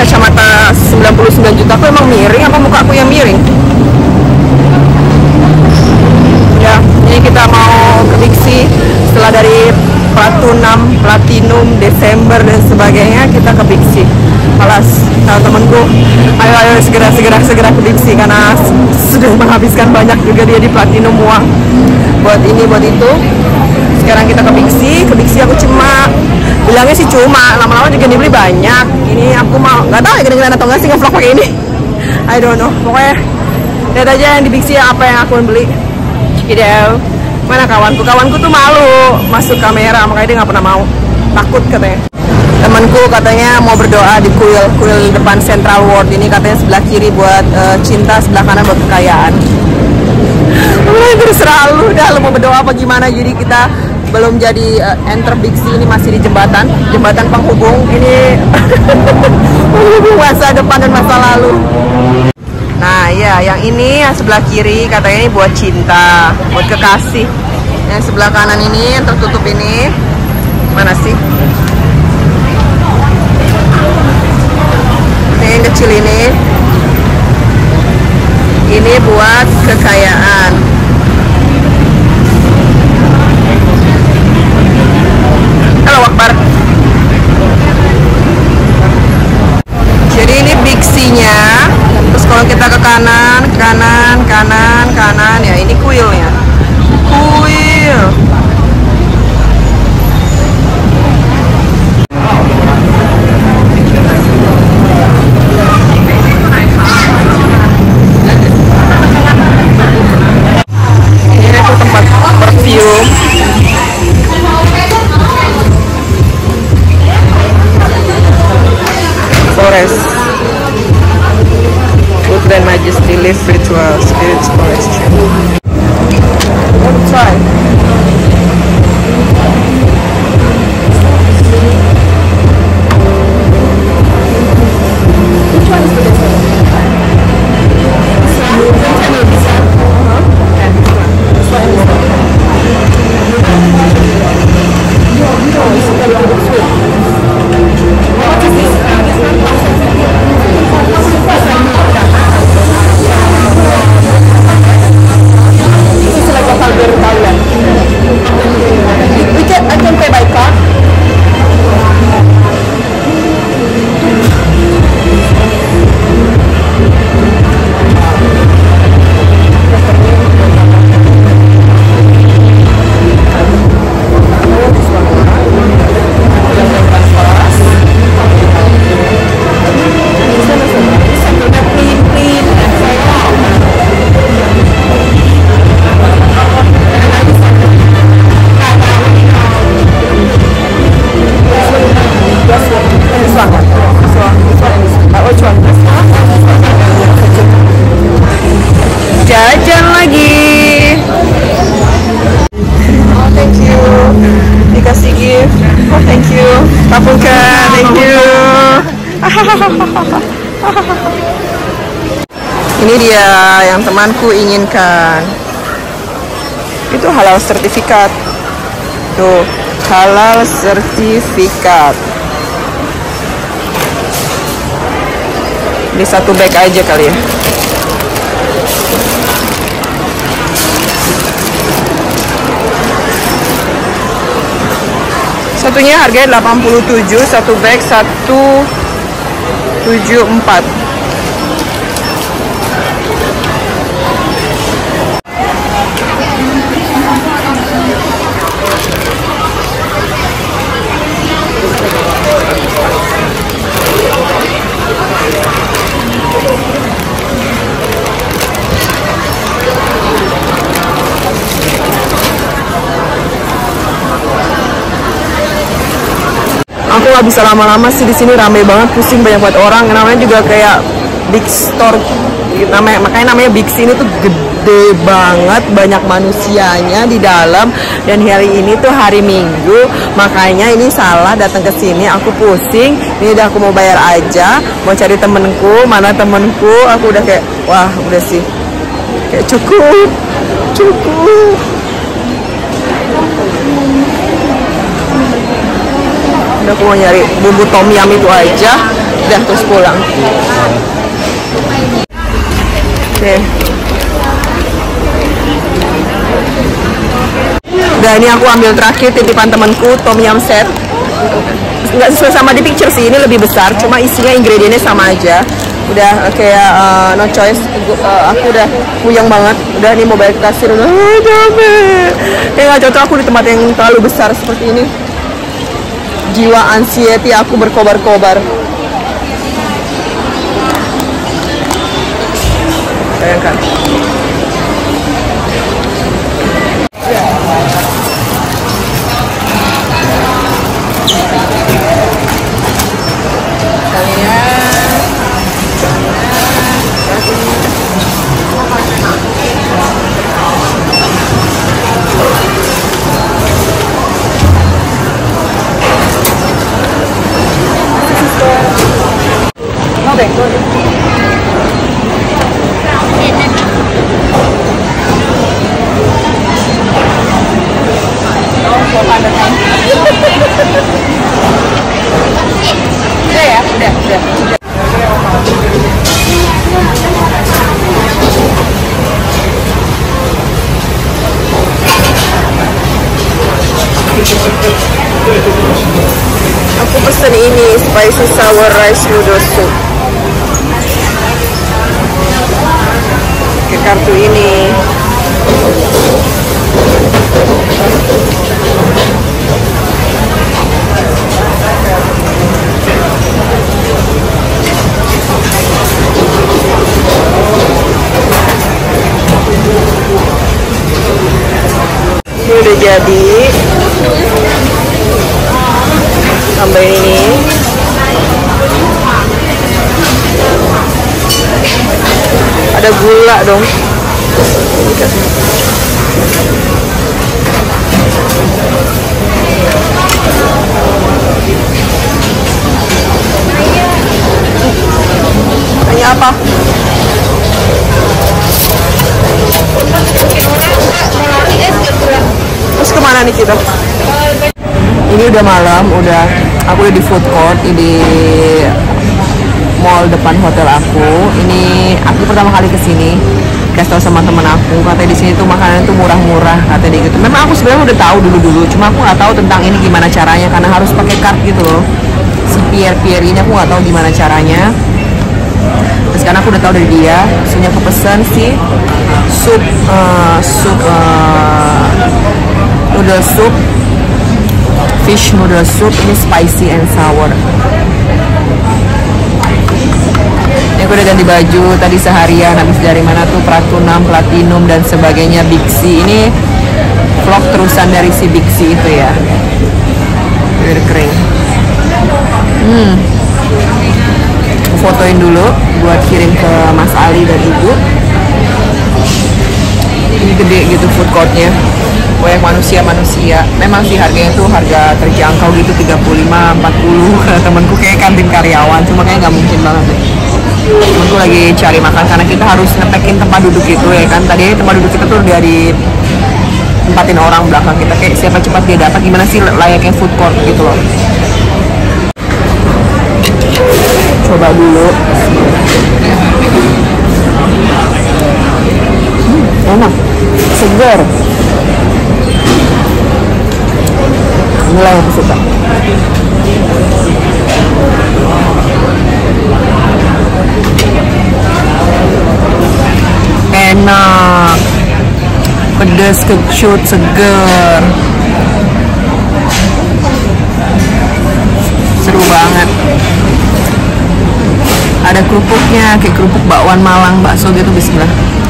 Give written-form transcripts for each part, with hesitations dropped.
kacamata 99 juta aku emang miring apa muka aku yang miring? Ya, ini kita mau ke Bixi setelah dari Platinum, Desember dan sebagainya, kita ke Bixi. Alas, teman-temanku, ayo segera ke Bixi karena sudah menghabiskan banyak juga dia di Platinum uang buat ini buat itu. Sekarang kita ke Bixi aku cuma bilangnya sih cuma, lama-lama juga dibeli banyak. Ini aku mau nggak tahu ya kedengeran atau nggak sih nge-vlog pakai ini. I don't know, pokoknya lihat aja yang di Bixi apa yang aku beli. Ideal. Mana kawanku tuh malu masuk kamera, makanya dia nggak pernah mau, takut katanya. Temanku katanya mau berdoa di kuil depan Central World ini, katanya sebelah kiri buat cinta, sebelah kanan buat kekayaan. Terserah lu dah, lu mau berdoa apa gimana. Jadi kita belum jadi enter Bixi, ini masih di jembatan penghubung ini menghubung masa depan dan masa lalu. Nah ya, yang ini yang sebelah kiri katanya ini buat cinta, buat kekasih. Yang sebelah kanan ini yang tertutup ini mana sih? Ini yang kecil ini buat kekayaan. Halo Akbar. Jadi ini Bixi-nya. Terus kalau kita ke kanan ya ini kuilnya. Kuil. Ini tuh tempat perfume. Forest. Food and Majesty Live Virtual Spirits Collection. Let's try. Which one is the best one? This one? And this one. This one is the best. Oh, it's very good sweet. What is this? This one? This is like a powder Thailand. I can pay by card. Jajan lagi. Oh, thank you. Dikasih gift. Oh, thank you. Kapungkan, thank you. Ini dia yang temanku inginkan. Itu halal sertifikat. Tuh, halal sertifikat. Di satu bag aja kali ya. Satunya harganya 87, satu bag 174. Aku nggak bisa lama-lama sih di sini, rame banget, pusing, banyak banget orang. Namanya juga kayak big store, makanya namanya Bixi. Ini tuh gede banget, banyak manusianya di dalam. Dan hari ini tuh hari Minggu, makanya ini salah datang ke sini. Aku pusing. Ini udah aku mau bayar aja, mau cari temenku. Mana temenku? Aku udah kayak wah udah sih, kayak cukup. Udah aku mau nyari bumbu tom yum itu aja. Udah terus pulang. Oke. Udah, ini aku ambil terakhir titipan temanku, tom yum set. Nggak sesuai sama di picture sih, ini lebih besar, cuma isinya ingredientnya sama aja. Udah kayak no choice. Aku udah puyeng banget. Udah nih mau balik kasir, udah capek. Kayak nggak cocok aku di tempat yang terlalu besar seperti ini. Jiwa anxiety aku berkobar-kobar. Bayangkan. Aku pesen ini spicy sour rice noodle soup. Ke kartu ini. Ini udah jadi. Tambahin ini. Ada gula dong. Tanya apa? Terus kemana nih kita? Ini udah malam, aku udah di food court di mall depan hotel aku. Ini aku pertama kali kesini, kasih tau sama temen aku, katanya di sini tuh makanan tuh murah-murah, katanya gitu. Memang aku sebenarnya udah tahu dulu, cuma aku nggak tahu tentang ini gimana caranya karena harus pakai card gitu loh. Si Pierre ini aku nggak tahu gimana caranya. Terus sekarang aku udah tahu dari dia, soalnya aku pesen si noodle soup. Fish noodle soup, ini spicy and sour. Ini aku udah ganti baju tadi seharian habis dari mana tuh Pratunam, Platinum dan sebagainya, Big C. Ini vlog terusan dari si Big C itu ya. Udah kering. Aku fotoin dulu buat kirim ke Mas Ali dan Ibu. Ini gede gitu food courtnya, banyak manusia. Memang sih harganya tuh harga terjangkau gitu, 35-40. Temenku kayak kantin karyawan, cuma kayak nggak mungkin banget deh. Temenku lagi cari makan karena kita harus ngepekin tempat duduk gitu ya kan. Tadi tempat duduk kita tuh udah ditempatin orang belakang kita, kayak siapa cepat dia dapat, gimana sih layaknya food court gitu loh. Coba dulu. Enak, segar. Inilah yang aku suka. Enak, pedas, kecut, segar. Seru banget. Ada kerupuknya, kayak kerupuk bakwan Malang, bakso gitu, bismillah.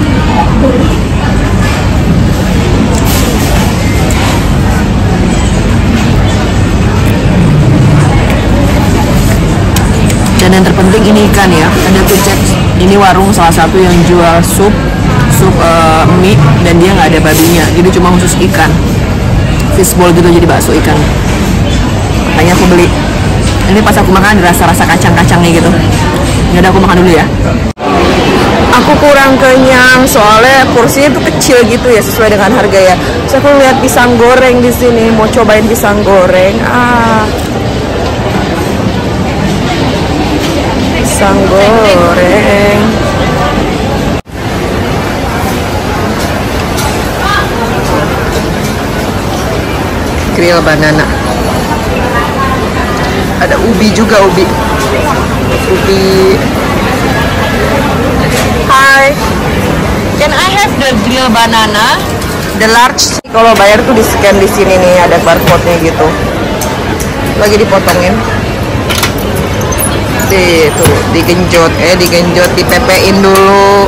Dan yang terpenting ini ikan ya. Ada tuh cek, ini warung salah satu yang jual sup mie dan dia nggak ada babinya, jadi cuma khusus ikan, fishball gitu, jadi bakso ikan. Makanya aku beli. Ini pas aku makan ada rasa kacang-kacangnya gitu. Yaudah aku makan dulu ya. Aku kurang kenyang soalnya porsinya tuh kecil gitu ya, sesuai dengan harga ya. Terus aku lihat pisang goreng di sini, mau cobain pisang goreng. grill banana. Ada ubi juga, ubi. Hi, can I have the grill banana? The large. Kalau bayar tuh di scan di sini nih, ada barcode-nya gitu. Lagi dipotongin. Tuh, digenjot, dipepein dulu.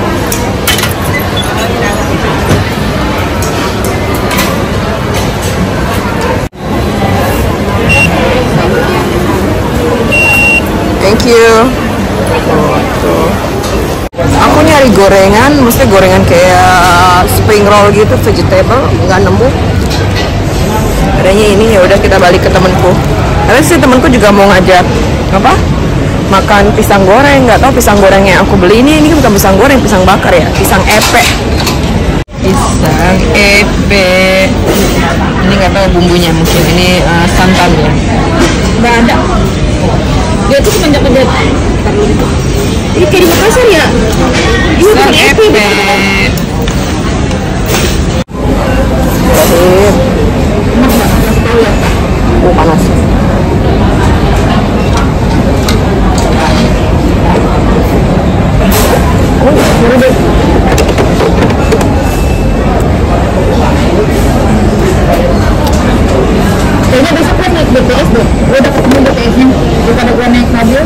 Thank you. Tuh. Aku nyari gorengan, maksudnya gorengan kayak spring roll gitu, vegetable, nggak nemu. Adanya ini, ya udah kita balik ke temanku. Karena sih temanku juga mau ngajak apa? Makan pisang goreng, nggak tahu pisang goreng yang aku beli ini bukan pisang goreng, pisang bakar ya, pisang epe. Pisang epe. Ini nggak tahu bumbunya, mungkin ini santannya. Nggak ada. Dia tuh semenjak kerja. Ini kayak di Makassar ya? Pisang epe. Oh, panas. Kayaknya besok kan naik BTS deh. Gue udah ketemu BTS-nya daripada gue naik mobil.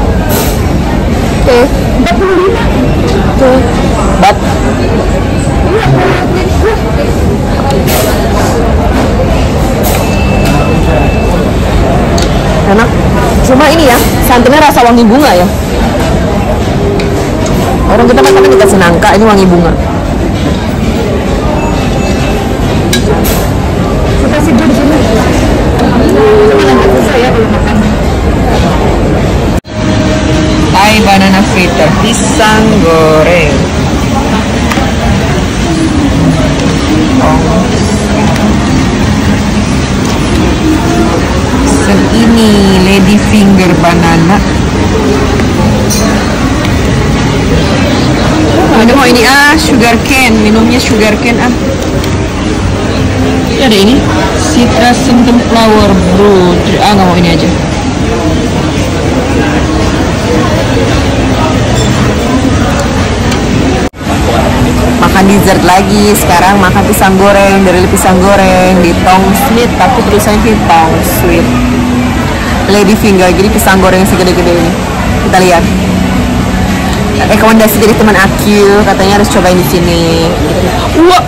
Oke. 45. Tuh. Bat. Iya, Enak. Cuma ini ya, santannya rasa wangi bunga ya. Orang kita makan dikasih nangka, ini wangi bunga. kita sih di sini. Cuma agak susah ya kalau makan. Thai banana fritter, pisang goreng. Ini lady finger banana. Ada mau ini sugar cane, minumnya sugar cane Ya ada ini citrus sunflower brew. Nggak mau ini aja. Makan dessert lagi, sekarang makan pisang goreng, dari pisang goreng di tong sweet, tapi tulisannya tong sweet. Lady finger, jadi pisang goreng segede-gede ini. Kita lihat. Rekomendasi dari teman Akil, katanya harus cobain di sini. Wah.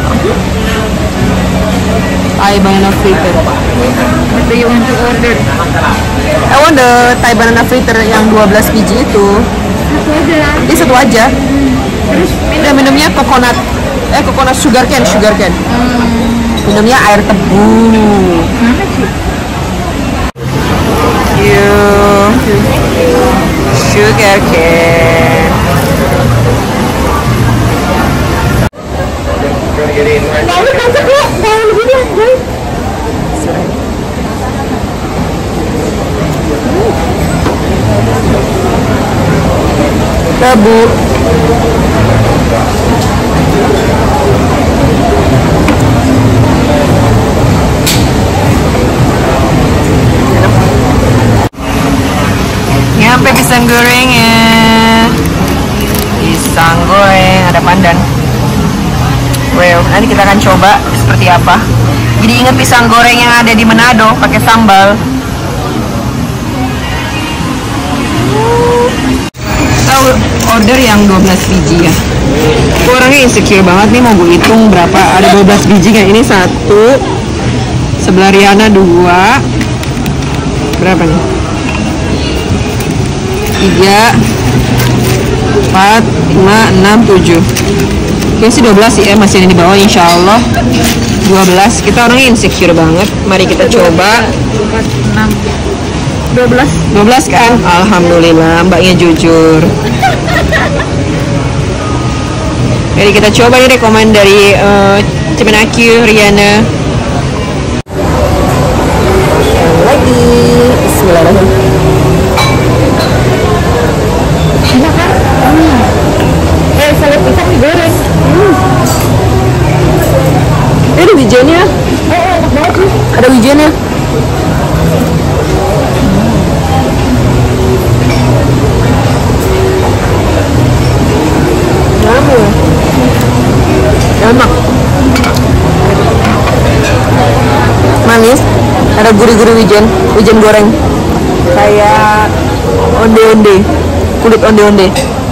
Thai banana fritter. What do you want to order? I want the Thai banana fritter yang 12 biji itu. Satu aja lah. Ini satu aja. Terus Dan minumnya coconut sugar cane. Minumnya air tebu. mana sih? Sugar cane. Mau kasih kok, mau lebih lah, guys. Tebu. Nyampe pisang gorengnya. Pisang goreng ada pandan. Well, nanti kita akan coba seperti apa. Jadi ingat pisang goreng yang ada di Manado pakai sambal. Tahu order yang 12 biji ya. Aku orangnya insecure banget nih, mau gue hitung berapa. Ada 12 biji kan? Ini 1. Sebelah Riana 2. Berapa nih? 3 4 5 6 7. Kayaknya sih 12 sih ya, masih di bawah, insya Allah 12. Kita orangnya insecure banget. Mari kita coba. 12 kan? Alhamdulillah, mbaknya jujur. Jadi kita coba nih rekomen dari Cimenaki, Riana. Lagi bismillahirrahmanirrahim. Enak kan? Salad pisang digoreng. Ini ada wijennya. Enak banget sih. Ada wijen gurih-gurih wijen goreng, kayak onde-onde, kulit onde-onde.